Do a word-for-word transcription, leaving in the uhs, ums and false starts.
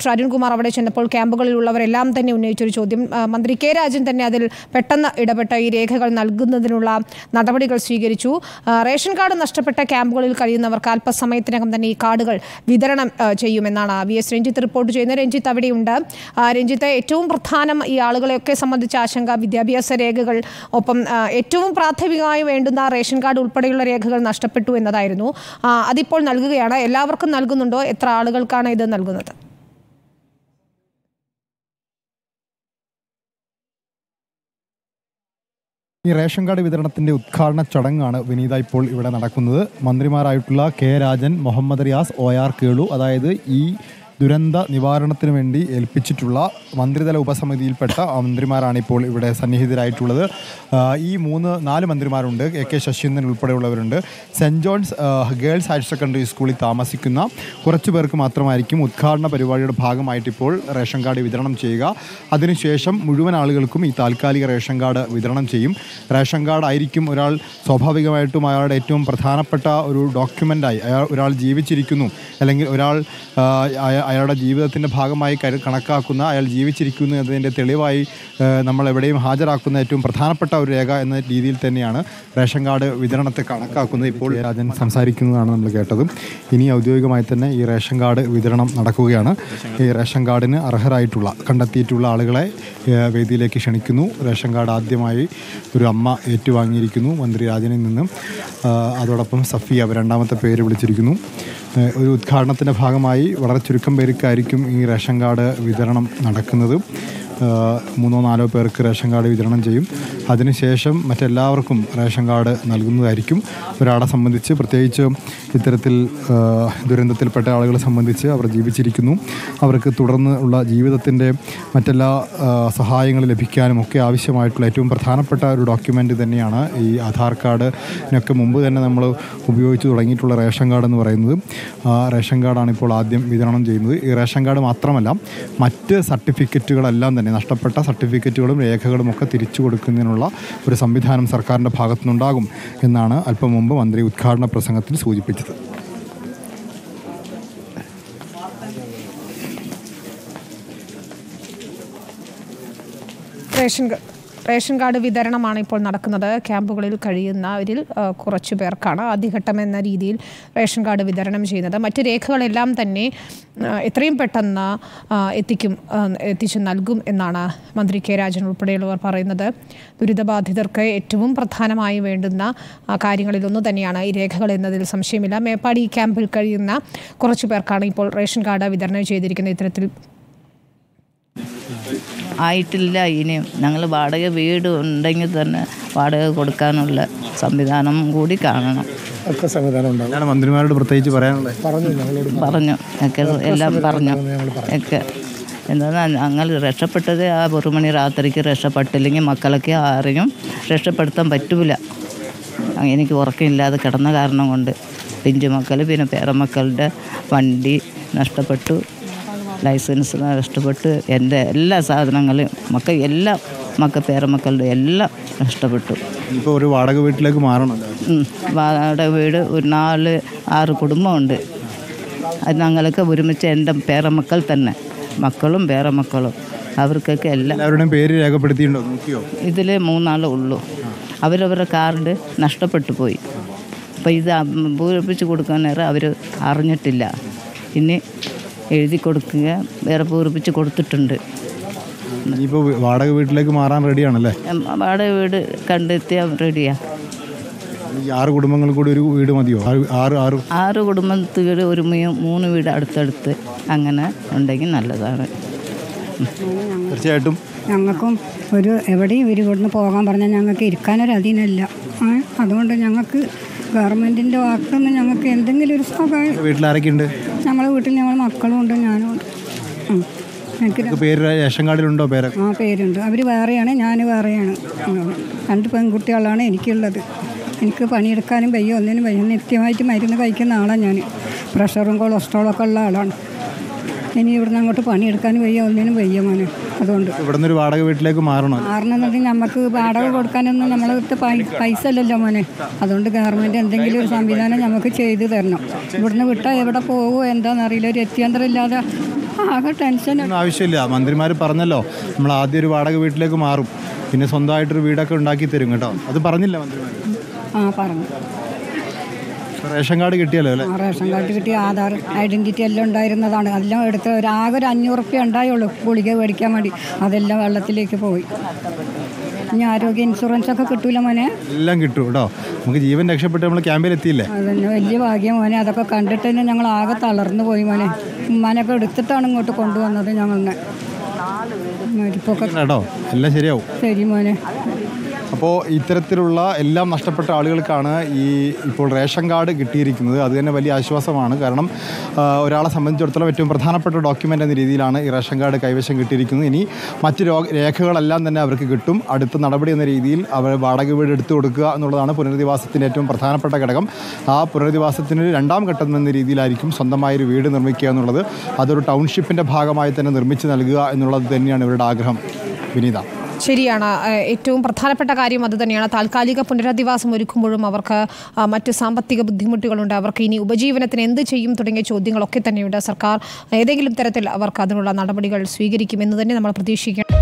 Doctor Arunkumar അവിടെ ചെന്നപ്പോൾ ക്യാമ്പുകളിലുള്ളവരെല്ലാം തന്നെ ഉന്നയിച്ചൊരു ചോദ്യം, മന്ത്രി കെ രാജൻ തന്നെ അതിൽ പെട്ടെന്ന് ഇടപെട്ട ഈ രേഖകൾ നൽകുന്നതിനുള്ള നടപടികൾ സ്വീകരിച്ചു. റേഷൻ കാർഡ് നഷ്ടപ്പെട്ട ക്യാമ്പുകളിൽ കഴിയുന്നവർക്ക് അല്പസമയത്തിനകം തന്നെ ഈ കാർഡുകൾ വിതരണം ചെയ്യുമെന്നാണ് വി എസ് രഞ്ജിത്ത് റിപ്പോർട്ട് ചെയ്യുന്നത്. രഞ്ജിത്ത് അവിടെയുണ്ട്. രഞ്ജിത്ത്, ഏറ്റവും പ്രധാനം ഈ ആളുകളെയൊക്കെ സംബന്ധിച്ച ആശങ്ക വിദ്യാഭ്യാസ രേഖകൾ, ഒപ്പം ഏറ്റവും പ്രാഥമികമായി വേണ്ടുന്ന റേഷൻ കാർഡ് ഉൾപ്പെടെയുള്ള രേഖകൾ നഷ്ടപ്പെട്ടു എന്നതായിരുന്നു. അതിപ്പോൾ നൽകുകയാണ്. എല്ലാവർക്കും നൽകുന്നുണ്ടോ? എത്ര ആളുകൾക്കാണ് ഇത് നൽകുന്നത്? ഈ റേഷൻ കാർഡ് വിതരണത്തിൻ്റെ ഉദ്ഘാടന ചടങ്ങാണ് വിനീത ഇപ്പോൾ ഇവിടെ നടക്കുന്നത്. മന്ത്രിമാരായിട്ടുള്ള K Rajan, Muhammad Riyas, O R Kelu, അതായത് ഈ ദുരന്ത നിവാരണത്തിന് വേണ്ടി ഏൽപ്പിച്ചിട്ടുള്ള മന്ത്രിതല ഉപസമിതിയിൽപ്പെട്ട മന്ത്രിമാരാണ് ഇപ്പോൾ ഇവിടെ സന്നിഹിതരായിട്ടുള്ളത്. ഈ മൂന്ന് നാല് മന്ത്രിമാരുണ്ട്. എ കെ ശശീന്ദ്രൻ ഉൾപ്പെടെയുള്ളവരുണ്ട്. Saint John's girls higher secondary സ്കൂളിൽ താമസിക്കുന്ന കുറച്ചു പേർക്ക് മാത്രമായിരിക്കും ഉദ്ഘാടന പരിപാടിയുടെ ഭാഗമായിട്ട് ഇപ്പോൾ റേഷൻ കാർഡ് വിതരണം ചെയ്യുക. അതിനുശേഷം മുഴുവൻ ആളുകൾക്കും ഈ താൽക്കാലിക റേഷൻ കാർഡ് വിതരണം ചെയ്യും. റേഷൻ കാർഡ് ആയിരിക്കും ഒരാൾ സ്വാഭാവികമായിട്ടും അയാളുടെ ഏറ്റവും പ്രധാനപ്പെട്ട ഒരു ഡോക്യുമെൻ്റായി, അയാൾ ഒരാൾ ജീവിച്ചിരിക്കുന്നു അല്ലെങ്കിൽ ഒരാൾ അയാളുടെ ജീവിതത്തിൻ്റെ ഭാഗമായി കണക്കാക്കുന്ന, അയാൾ ജീവിച്ചിരിക്കുന്നു എന്നതിൻ്റെ തെളിവായി നമ്മൾ എവിടെയും ഹാജരാക്കുന്ന ഏറ്റവും പ്രധാനപ്പെട്ട ഒരു രേഖ എന്ന രീതിയിൽ തന്നെയാണ് റേഷൻ കാർഡ് വിതരണത്തെ കണക്കാക്കുന്നത്. ഇപ്പോൾ രാജൻ സംസാരിക്കുന്നതാണ് നമ്മൾ കേട്ടത്. ഇനി ഔദ്യോഗികമായി തന്നെ ഈ റേഷൻ കാർഡ് വിതരണം നടക്കുകയാണ്. ഈ റേഷൻ കാർഡിന് അർഹരായിട്ടുള്ള കണ്ടെത്തിയിട്ടുള്ള ആളുകളെ വേദിയിലേക്ക് ക്ഷണിക്കുന്നു. റേഷൻ കാർഡ് ആദ്യമായി ഒരു അമ്മ ഏറ്റുവാങ്ങിയിരിക്കുന്നു മന്ത്രി രാജനിൽ നിന്നും. അതോടൊപ്പം സഫിയ രണ്ടാമത്തെ പേര് വിളിച്ചിരിക്കുന്നു. ഒരു ഉദ്ഘാടനത്തിൻ്റെ ഭാഗമായി വളരെ ചുരുക്കം പേർക്കായിരിക്കും ഈ റേഷൻ കാർഡ് വിതരണം നടക്കുന്നത്. മൂന്നോ നാലോ പേർക്ക് റേഷൻ കാർഡ് വിതരണം ചെയ്യും. അതിനുശേഷം മറ്റെല്ലാവർക്കും റേഷൻ കാർഡ് നൽകുന്നതായിരിക്കും. ഒരാളെ സംബന്ധിച്ച്, പ്രത്യേകിച്ച് ഇത്തരത്തിൽ ദുരന്തത്തിൽപ്പെട്ട ആളുകളെ സംബന്ധിച്ച് അവർ ജീവിച്ചിരിക്കുന്നു, അവർക്ക് തുടർന്ന് ഉള്ള ജീവിതത്തിൻ്റെ മറ്റെല്ലാ സഹായങ്ങൾ ലഭിക്കാനും ഒക്കെ ആവശ്യമായിട്ടുള്ള ഏറ്റവും പ്രധാനപ്പെട്ട ഒരു ഡോക്യുമെൻ്റ് തന്നെയാണ് ഈ ആധാർ കാർഡിനൊക്കെ മുമ്പ് തന്നെ നമ്മൾ ഉപയോഗിച്ച് തുടങ്ങിയിട്ടുള്ള റേഷൻ കാർഡ് എന്ന് പറയുന്നത്. ആ റേഷൻ കാർഡാണ് ഇപ്പോൾ ആദ്യം വിതരണം ചെയ്യുന്നത്. ഈ റേഷൻ കാർഡ് മാത്രമല്ല, മറ്റ് സർട്ടിഫിക്കറ്റുകളെല്ലാം തന്നെ, നഷ്ടപ്പെട്ട സർട്ടിഫിക്കറ്റുകളും രേഖകളും ഒക്കെ തിരിച്ചു കൊടുക്കുന്നതിനുള്ള ഒരു സംവിധാനം സർക്കാരിൻ്റെ ഭാഗത്തുനിന്നുണ്ടാകും എന്നാണ് അല്പം മുമ്പ് മന്ത്രി ഉദ്ഘാടന പ്രസംഗത്തിൽ സൂചിപ്പിച്ചത്. റേഷൻ റേഷൻ കാർഡ് വിതരണമാണ് ഇപ്പോൾ നടക്കുന്നത്. ക്യാമ്പുകളിൽ കഴിയുന്നവരിൽ കുറച്ചു പേർക്കാണ് ആദ്യഘട്ടം എന്ന രീതിയിൽ റേഷൻ കാർഡ് വിതരണം ചെയ്യുന്നത്. മറ്റ് രേഖകളെല്ലാം തന്നെ എത്രയും പെട്ടെന്ന് എത്തിക്കും എത്തിച്ചു നൽകും എന്നാണ് മന്ത്രി കെ രാജൻ ഉൾപ്പെടെയുള്ളവർ പറയുന്നത്. ദുരിതബാധിതർക്ക് ഏറ്റവും പ്രധാനമായി വേണ്ടുന്ന കാര്യങ്ങളിലൊന്നു തന്നെയാണ് ഈ രേഖകൾ എന്നതിൽ സംശയമില്ല. മേപ്പാടി ക്യാമ്പിൽ കഴിയുന്ന കുറച്ചു പേർക്കാണ് ഇപ്പോൾ റേഷൻ കാർഡ് വിതരണം ചെയ്തിരിക്കുന്നത്. ഇത്തരത്തിൽ ആയിട്ടില്ല. ഇനിയും ഞങ്ങൾ വാടക വീട് ഉണ്ടെങ്കിൽ തന്നെ വാടക കൊടുക്കാനുള്ള സംവിധാനം കൂടി കാണണം. ഒക്കെ സംവിധാനം ഉണ്ടാകും. മന്ത്രിമാരോട് പ്രത്യേകിച്ച് പറയാനുള്ളത് പറഞ്ഞു ഒക്കെ എല്ലാം പറഞ്ഞു ഒക്കെ. എന്താ ഞങ്ങൾ രക്ഷപ്പെട്ടത് ആ ഒരു മണി രാത്രിക്ക് രക്ഷപ്പെട്ടില്ലെങ്കിൽ മക്കളൊക്കെ ആരെയും രക്ഷപ്പെടുത്താൻ പറ്റൂല. എനിക്ക് ഉറക്കമില്ലാതെ കിടന്ന കാരണം കൊണ്ട് പിഞ്ചു മക്കൾ, പിന്നെ പേരമക്കളുടെ വണ്ടി നഷ്ടപ്പെട്ടു, ലൈസൻസ് നഷ്ടപ്പെട്ട്, എൻ്റെ എല്ലാ സാധനങ്ങളും മക്കൾ എല്ലാം മക്ക പേരമക്കളുടെ എല്ലാം നഷ്ടപ്പെട്ടു. ഇപ്പോൾ ഒരു വാടക വീട്ടിലേക്ക് മാറണം. വാടക വീട് ഒരു നാല് ആറ് കുടുംബമുണ്ട്. അത് ഞങ്ങൾക്ക് ഒരുമിച്ച് എൻ്റെ പേരമക്കൾ തന്നെ, മക്കളും പേരമക്കളും, അവർക്കൊക്കെ എല്ലാം എല്ലാവരുടെയും പേര് രേഖപ്പെടുത്തിയിട്ടുണ്ടോ? നോക്കിയോ? ഇതിൽ മൂന്നാളേ ഉള്ളൂ. അവരവരുടെ കാർഡ് നഷ്ടപ്പെട്ടു പോയി. അപ്പോൾ ഇത് പൂരിപ്പിച്ച് കൊടുക്കാൻ നേരം അവർ അറിഞ്ഞിട്ടില്ല. ഇനി എഴുതി കൊടുക്കുക, വേറെ പൂരിപ്പിച്ച് കൊടുത്തിട്ടുണ്ട്. ഇപ്പോൾ വാടക വീട്ടിലേക്ക് മാറാൻ റെഡിയാണല്ലേ? വാടക വീട് കണ്ടെത്തിയാൽ റെഡിയാ. ആറ് കുടുംബങ്ങൾ കൂടി ഒരു വീട് മതിയോ? ആറ് ആറ് ആറ് കുടുംബത്തിൽ ഒരു മൂന്ന് വീട് അടുത്തടുത്ത് അങ്ങനെ ഉണ്ടെങ്കിൽ നല്ലതാണ്. തീർച്ചയായിട്ടും ഞങ്ങൾക്കും ഒരു എവിടെയും ഒരു ഇവിടുന്ന് പോകാൻ പറഞ്ഞാൽ ഞങ്ങൾക്ക് ഇരിക്കാനൊരു അധീനമില്ല. അതുകൊണ്ട് ഞങ്ങൾക്ക് ഗവൺമെൻറ്റിൻ്റെ വാക്കൊന്ന് ഞങ്ങൾക്ക് എന്തെങ്കിലും ഒരു സഹായം. വീട്ടിലാരൊക്കെ ഉണ്ട്? ഞങ്ങളുടെ വീട്ടിൽ ഞങ്ങൾ മക്കളും ഉണ്ട്, ഞാനും ഉണ്ട്. എനിക്ക് പേര് റേഷൻ കാർഡിലുണ്ടോ? പേര് ആ പേരുണ്ട്. അവർ വേറെയാണ്, ഞാൻ വേറെയാണ്. രണ്ട് പെൺകുട്ടികളാണ് എനിക്കുള്ളത്. എനിക്ക് പണിയെടുക്കാനും വയ്യ, ഒന്നിനും വയ്യ. നിത്യമായിട്ട് മരുന്ന് കഴിക്കുന്ന ആളാണ് ഞാൻ. പ്രഷറും കൊളസ്ട്രോളൊക്കെ ഉള്ള ആളാണ്. ഇനി ഇവിടുന്ന് അങ്ങോട്ട് പണിയെടുക്കാനും വയ്യ, ഒന്നിനും വയ്യ മോനെ. അതുകൊണ്ട് ഇവിടെ നിന്നൊരു വാടക വീട്ടിലേക്ക് മാറണം. മാറണമെന്നുണ്ടെങ്കിൽ നമുക്ക് വാടക കൊടുക്കാനൊന്നും നമ്മളടുത്ത് പൈസ അല്ലല്ലോ മോനെ. അതുകൊണ്ട് ഗവൺമെൻറ് എന്തെങ്കിലും ഒരു സംവിധാനം നമുക്ക് ചെയ്തു തരണം. ഇവിടുന്ന് വിട്ടാൽ എവിടെ പോകുമോ എന്താണെന്നറിയില്ല. ഒരു എത്തിയന്തരം ഇല്ലാതെ ആകെ ടെൻഷൻ. ആവശ്യമില്ല, മന്ത്രിമാർ പറഞ്ഞല്ലോ നമ്മൾ ആദ്യം ഒരു വാടക വീട്ടിലേക്ക് മാറും, പിന്നെ സ്വന്തമായിട്ടൊരു വീടൊക്കെ ഉണ്ടാക്കി തരും കേട്ടോ. അത് പറഞ്ഞില്ല മന്ത്രിമാർ? ആ പറഞ്ഞു. റേഷൻ കാർഡ് കിട്ടിയല്ലോ അല്ലേ? റേഷൻ കാർഡ് കിട്ടി, ആധാർ ഐഡൻറ്റിറ്റി എല്ലാം ഉണ്ടായിരുന്നതാണ്. എല്ലാം എടുത്ത് ഒരു ആകെ ഒരു അഞ്ഞൂറ് റുപ്യ ഉണ്ടായുള്ളൂ ഗുളിക മേടിക്കാൻ വേണ്ടി. അതെല്ലാം വെള്ളത്തിലേക്ക് പോയി. ഇനി ആരോഗ്യ ഇൻഷുറൻസ് ഒക്കെ കിട്ടൂല മോനെ? എല്ലാം കിട്ടും കേട്ടോ. നമുക്ക് ജീവൻ രക്ഷപ്പെട്ട് നമ്മൾ ക്യാമ്പിൽ എത്തിയില്ലേ? അതന്നെ വലിയ ഭാഗ്യം മോനെ. അതൊക്കെ കണ്ടിട്ട് തന്നെ ഞങ്ങൾ ആകെ തളർന്നു പോയി മോനെ. ഉമ്മാനൊക്കെ എടുത്തിട്ടാണ് ഇങ്ങോട്ട് കൊണ്ടുവന്നത് ഞങ്ങളെ. മരിപ്പൊക്കെ കേട്ടോ, എല്ലാം ശരിയാവും. ശരി മോനെ. അപ്പോൾ ഇത്തരത്തിലുള്ള എല്ലാം നഷ്ടപ്പെട്ട ആളുകൾക്കാണ് ഈ ഇപ്പോൾ റേഷൻ കാർഡ് കിട്ടിയിരിക്കുന്നത്. അത് തന്നെ വലിയ ആശ്വാസമാണ്. കാരണം ഒരാളെ സംബന്ധിച്ചിടത്തോളം ഏറ്റവും പ്രധാനപ്പെട്ട ഡോക്യുമെൻ്റ് എന്ന രീതിയിലാണ് ഈ റേഷൻ കാർഡ് കൈവശം കിട്ടിയിരിക്കുന്നത്. ഇനി മറ്റ് രേഖകളെല്ലാം തന്നെ അവർക്ക് കിട്ടും. അടുത്ത നടപടി എന്ന രീതിയിൽ അവർ വാടക വീട് എടുത്തു കൊടുക്കുക എന്നുള്ളതാണ് പുനരധിവാസത്തിൻ്റെ ഏറ്റവും പ്രധാനപ്പെട്ട ഘടകം. ആ പുനരധിവാസത്തിന് രണ്ടാം ഘട്ടം എന്ന രീതിയിലായിരിക്കും സ്വന്തമായൊരു വീട് നിർമ്മിക്കുക എന്നുള്ളത്. അതൊരു ടൗൺഷിപ്പിൻ്റെ ഭാഗമായി തന്നെ നിർമ്മിച്ച് നൽകുക എന്നുള്ളത് തന്നെയാണ് ഇവരുടെ ആഗ്രഹം. വിനീത, ശരിയാണ്. ഏറ്റവും പ്രധാനപ്പെട്ട കാര്യം അത് തന്നെയാണ്. താൽക്കാലിക പുനരധിവാസം ഒരുക്കുമ്പോഴും അവർക്ക് മറ്റ് സാമ്പത്തിക ബുദ്ധിമുട്ടുകളുണ്ട്. അവർക്ക് ഇനി ഉപജീവനത്തിന് എന്ത് ചെയ്യും തുടങ്ങിയ ചോദ്യങ്ങളൊക്കെ തന്നെയുണ്ട്. സർക്കാർ ഏതെങ്കിലും തരത്തിൽ അവർക്ക് അതിനുള്ള നടപടികൾ സ്വീകരിക്കുമെന്ന് തന്നെ നമ്മൾ പ്രതീക്ഷിക്കണം.